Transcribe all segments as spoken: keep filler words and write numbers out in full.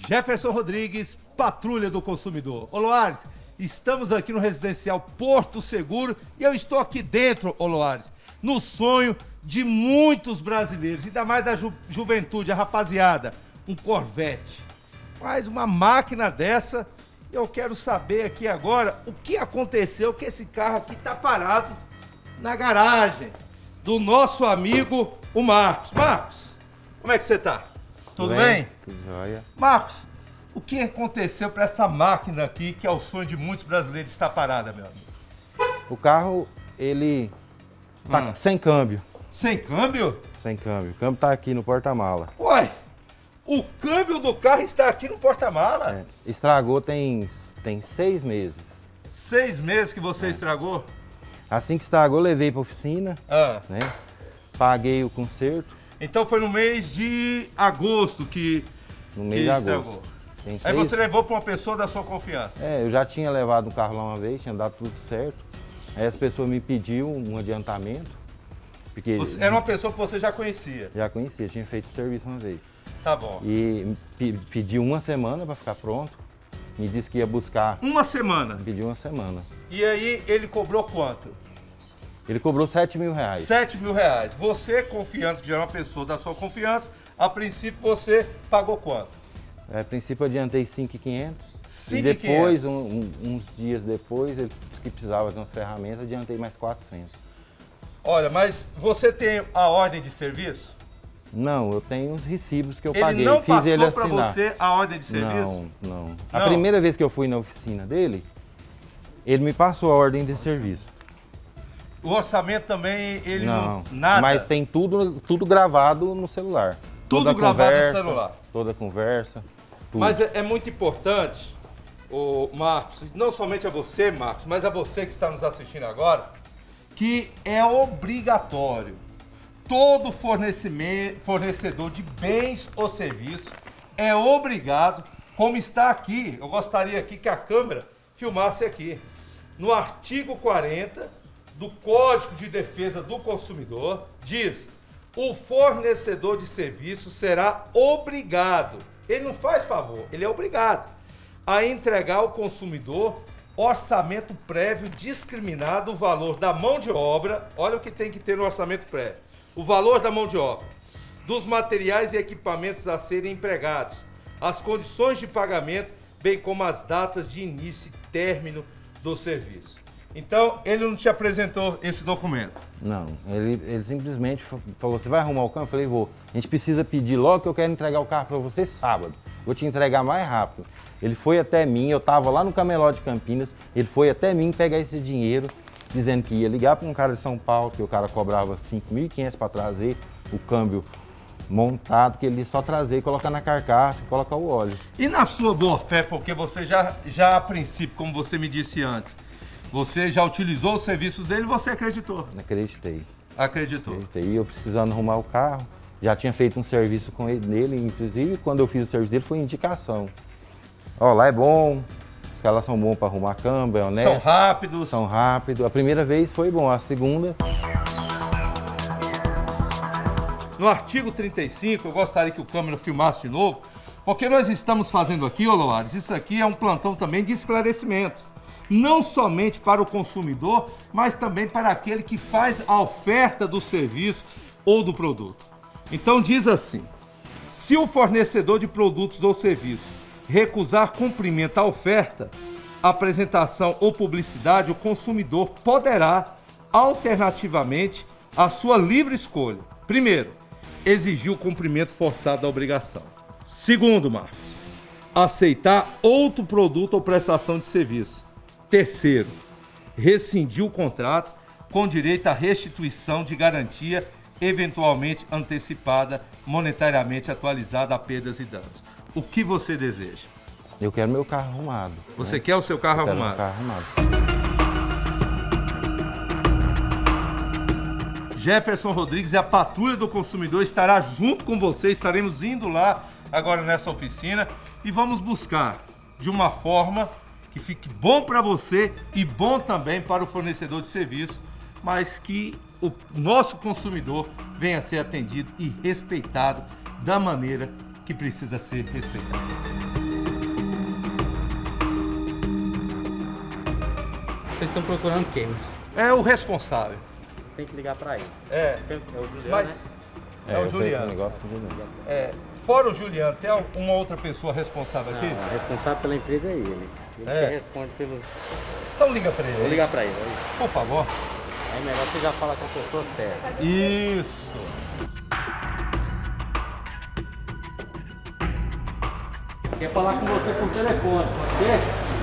Jefferson Rodrigues, Patrulha do Consumidor. Ô Loares, estamos aqui no residencial Porto Seguro e eu estou aqui dentro, ô Loares, no sonho de muitos brasileiros, ainda mais da ju juventude, a rapaziada, um Corvette. Mas uma máquina dessa, eu quero saber aqui agora o que aconteceu que esse carro aqui tá parado na garagem do nosso amigo, o Marcos. Marcos, como é que você tá? Tudo bem? bem? Tudo jóia. Marcos, o que aconteceu para essa máquina aqui, que é o sonho de muitos brasileiros, estar parada, meu amigo? O carro, ele tá hum. sem câmbio. Sem câmbio? Sem câmbio. O câmbio tá aqui no porta-mala. Uai, o câmbio do carro está aqui no porta-mala? É, estragou tem, tem seis meses. Seis meses que você é. estragou? Assim que estragou, levei para oficina, ah. né? Paguei o conserto. Então foi no mês de agosto que, no mês que de agosto. estragou. Tem Aí seis... você levou para uma pessoa da sua confiança? É, eu já tinha levado um carro lá uma vez, tinha dado tudo certo. Aí as pessoas me pediram um adiantamento. Porque você, era uma pessoa que você já conhecia? Já conhecia, tinha feito o serviço uma vez. Tá bom. E me pediu uma semana para ficar pronto. Me disse que ia buscar... Uma semana? Me pediu uma semana. E aí ele cobrou quanto? Ele cobrou sete mil reais. sete mil reais. Você, confiante que já é uma pessoa da sua confiança, a princípio você pagou quanto? É, a princípio eu adiantei cinco mil e quinhentos. cinco mil e quinhentos. E depois, um, um, uns dias depois, ele disse que precisava de umas ferramentas, adiantei mais quatrocentos. Olha, mas você tem a ordem de serviço? Não, eu tenho os recibos que eu ele paguei. Não Fiz ele passou para você a ordem de serviço? Não, não, não. A não. primeira vez que eu fui na oficina dele, ele me passou a ordem de serviço. O orçamento também, ele não, não nada? Mas tem tudo, tudo gravado no celular. Tudo toda gravado conversa, no celular? Toda conversa, tudo. Mas é, é muito importante, o Marcos, não somente a você, Marcos, mas a você que está nos assistindo agora, que é obrigatório. Todo fornecedor de bens ou serviços é obrigado, como está aqui, eu gostaria aqui que a câmera filmasse aqui, no artigo quarenta do Código de Defesa do Consumidor, diz: o fornecedor de serviço será obrigado, ele não faz favor, ele é obrigado a entregar ao consumidor orçamento prévio discriminado, o valor da mão de obra, olha o que tem que ter no orçamento prévio, o valor da mão de obra, dos materiais e equipamentos a serem empregados, as condições de pagamento, bem como as datas de início e término do serviço. Então, ele não te apresentou esse documento? Não, ele, ele simplesmente falou, você vai arrumar o carro? Eu falei, vou. A gente precisa pedir logo que eu quero entregar o carro para você sábado. Vou te entregar mais rápido. Ele foi até mim, eu estava lá no Cameló de Campinas, ele foi até mim pegar esse dinheiro, dizendo que ia ligar para um cara de São Paulo, que o cara cobrava cinco mil e quinhentos para trazer o câmbio montado, que ele ia só trazer e colocar na carcaça e colocar o óleo. E na sua boa fé, porque você já, já a princípio, como você me disse antes, você já utilizou os serviços dele, você acreditou? Acreditei. Acreditou. Acreditei. E eu precisando arrumar o carro, já tinha feito um serviço com ele, nele, inclusive quando eu fiz o serviço dele foi indicação. Ó, lá é bom, os caras são bons para arrumar câmbio, é honesto. São rápidos. São rápidos. A primeira vez foi bom, a segunda... No artigo trinta e cinco, eu gostaria que o câmera filmasse de novo, porque nós estamos fazendo aqui, ô Loares, isso aqui é um plantão também de esclarecimentos. Não somente para o consumidor, mas também para aquele que faz a oferta do serviço ou do produto. Então diz assim: se o fornecedor de produtos ou serviços recusar cumprimento à oferta, apresentação ou publicidade, o consumidor poderá, alternativamente, à sua livre escolha, primeiro, exigir o cumprimento forçado da obrigação. Segundo, Marcos, aceitar outro produto ou prestação de serviço. Terceiro, rescindir o contrato com direito à restituição de garantia eventualmente antecipada, monetariamente atualizada a perdas e danos. O que você deseja? Eu quero meu carro arrumado. Você né? quer o seu carro Eu arrumado? Quero meu carro arrumado. Jefferson Rodrigues e a Patrulha do Consumidor estará junto com você, estaremos indo lá agora nessa oficina e vamos buscar de uma forma que fique bom para você e bom também para o fornecedor de serviço, mas que o nosso consumidor venha a ser atendido e respeitado da maneira que precisa ser respeitado. Vocês estão procurando quem? É o responsável. Tem que ligar pra ele. É. É o Juliano, Mas né? é, É, o eu sei Juliano. que o negócio com o Juliano. É, fora o Juliano, tem uma outra pessoa responsável aqui? Não, o responsável pela empresa é ele. Ele É. que responde pelo... Então liga pra Vou ele. ligar pra ele. Aí, Por favor. aí melhor você já fala com a pessoa certa. Isso. Quer falar com você por telefone, pode ser?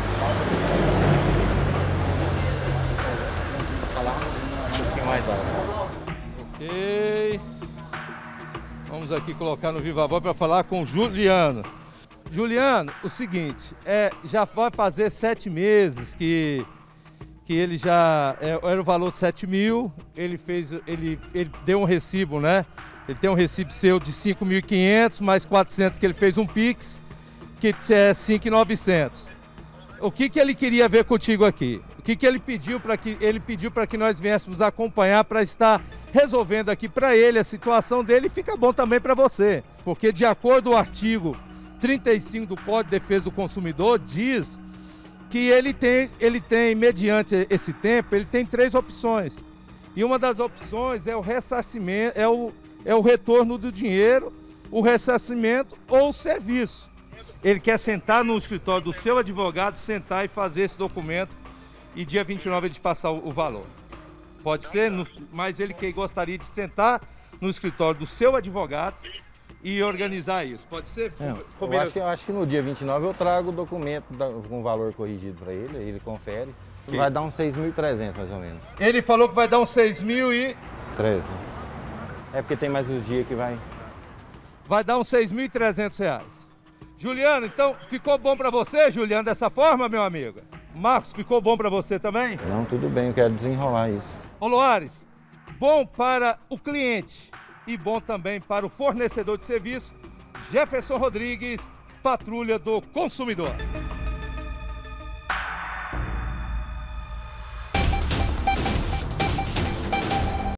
Falar um pouquinho mais alto. Ok. Vamos aqui colocar no Viva Voz para falar com o Juliano. Juliano, o seguinte, é, já vai fazer sete meses que, que ele já, é, era o valor de sete mil, ele fez, ele, ele deu um recibo, né? Ele tem um recibo seu de cinco mil e quinhentos, mais quatrocentos que ele fez um Pix, que é cinco mil e novecentos. O que que ele queria ver contigo aqui? O que que ele pediu para que ele pediu para que nós viéssemos acompanhar para estar resolvendo aqui para ele a situação dele, e fica bom também para você, porque de acordo com o artigo trinta e cinco do Código de Defesa do Consumidor diz que ele tem ele tem mediante esse tempo, ele tem três opções. E uma das opções é o ressarcimento, é o é o retorno do dinheiro, o ressarcimento ou o serviço. Ele quer sentar no escritório do seu advogado, sentar e fazer esse documento e dia vinte e nove ele te passar o, o valor. Pode ser, no, mas ele que gostaria de sentar no escritório do seu advogado e organizar isso. Pode ser? É, eu, acho que, eu acho que no dia vinte e nove eu trago o documento da, com o valor corrigido para ele, ele confere. E vai dar uns seis mil e trezentos mais ou menos. Ele falou que vai dar uns seis mil e... treze. É porque tem mais uns dias que vai... Vai dar uns seis mil e trezentos reais. Juliano, então, ficou bom para você, Juliano, dessa forma, meu amigo? Marcos, ficou bom para você também? Não, tudo bem, eu quero desenrolar isso. Ô Loares, bom para o cliente e bom também para o fornecedor de serviço, Jefferson Rodrigues, Patrulha do Consumidor.